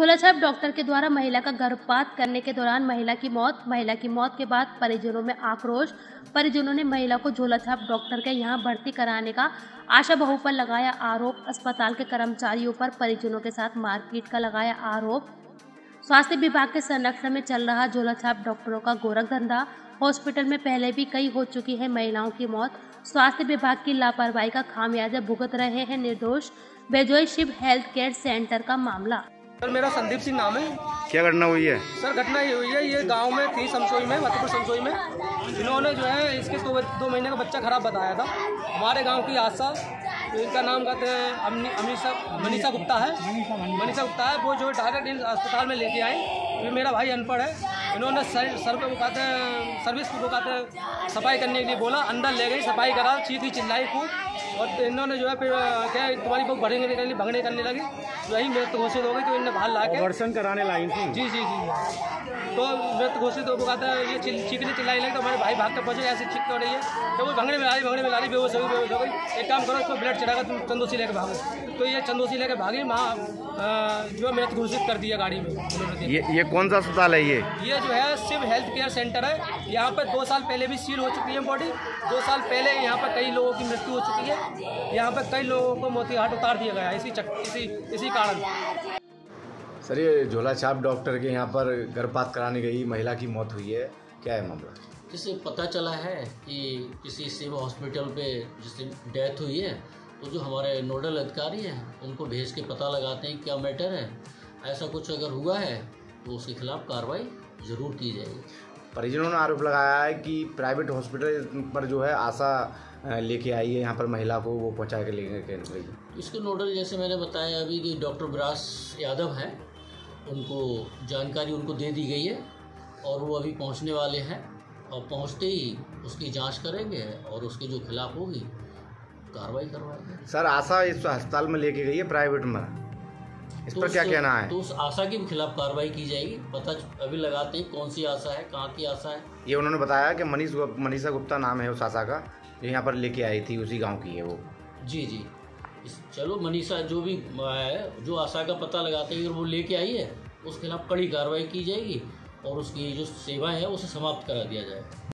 झोलाछाप doctor के द्वारा महिला का गर्भपात करने के दौरान महिला की मौत के बाद परिजनों में आक्रोश। परिजनों ने महिला को झोलाछाप डॉक्टर के यहां भर्ती कराने का आशा बहू पर लगाया आरोप। अस्पताल के कर्मचारियों पर परिजनों के साथ मारपीट का लगाया आरोप। स्वास्थ्य विभाग के संरक्षण में चल रहा झोलाछाप डॉक्टरों का गोरख धंधा। हॉस्पिटल में पहले भी कई हो चुकी है महिलाओं की मौत। स्वास्थ्य विभाग की लापरवाही का खामियाजा भुगत रहे हैं निर्दोष। Bejoy Shiv health care centre का मामला। सर मेरा संदीप सिंह नाम है। क्या घटना हुई है? सर घटना ये हुई है, ये गांव में थी शमशोई में, मथुपुर शमशोई में। इन्होंने जो है इसके 2 महीने का बच्चा खराब बताया था। हमारे गांव की आशा, इनका नाम कहते हैं मनीषा गुप्ता है। मनीषा गुप्ता है, वो जो डायरेक्ट अस्पताल में लेके आए। ये मेरा भाई अनपढ़ है। इन्होंने सर पे वो कहते हैं सर्विस को कहते हैं सफाई करने के लिए बोला, अंदर ले गई, सफाई करा, चीखी चिल्लाई खूब। और इन्होंने जो है फिर क्या तुम्हारी बहुत भगने करने लगी। वही मृत घोषित हो गई, तो इन्हें बाहर ला के ऑपरेशन कराने लाई थी। जी। तो मृत घोषित हो कहता है ये चीखने चिल्लाई लगी, तो हमारे भाई भाग कर पहुंचे, ऐसे चीख हो रही है। तो वो भगने में ला रही बेहोश हो गई। एक काम करो, इसको ब्लड चढ़ाकर तुम चंदोसी लेकर भागो। तो ये चंदोसी लेकर भागी, वहाँ जो है मृत घोषित कर दिया गाड़ी में। ये कौन सा अस्पताल है? ये जो है शिव हेल्थ केयर सेंटर है। यहाँ पर 2 साल पहले भी सील हो चुकी है बॉडी। 2 साल पहले यहाँ पर कई लोगों की मृत्यु हो चुकी है। यहाँ पर कई लोगों को मोतीहाट उतार दिया गया है इसी कारण। सर, ये झोलाछाप डॉक्टर के यहाँ पर गर्भपात कराने गई महिला की मौत हुई है, क्या है मामला? जिससे पता चला है कि किसी सिविल हॉस्पिटल पे जिससे डेथ हुई है, तो जो हमारे नोडल अधिकारी हैं उनको भेज के पता लगाते हैं क्या मैटर है। ऐसा कुछ अगर हुआ है तो उसके खिलाफ कार्रवाई ज़रूर की जाएगी। परिजनों ने आरोप लगाया है कि प्राइवेट हॉस्पिटल पर जो है आशा लेके आई है यहाँ पर महिला को, वो पहुँचा के लेके गई। इसके नोडल जैसे मैंने बताया अभी कि डॉक्टर ब्रास यादव हैं, उनको जानकारी उनको दे दी गई है और वो अभी पहुँचने वाले हैं। और पहुँचते ही उसकी जांच करेंगे और उसके जो खिलाफ होगी कार्रवाई करवाएंगे। सर, आशा इस अस्पताल में लेके गई है प्राइवेट में, इस पर क्या कहना है? तो उस आशा के खिलाफ कार्रवाई की जाएगी। पता अभी लगाते हैं कौन सी आशा है, कहाँ की आशा है। ये उन्होंने बताया कि मनीषा गुप्ता नाम है उस आशा का, जो यहाँ पर लेके आई थी, उसी गांव की है वो। जी। चलो मनीषा जो भी है, जो आशा का पता लगाते हैं, वो लेके आई है, उसके खिलाफ कड़ी कार्रवाई की जाएगी और उसकी जो सेवाएं है उसे समाप्त करा दिया जाएगा।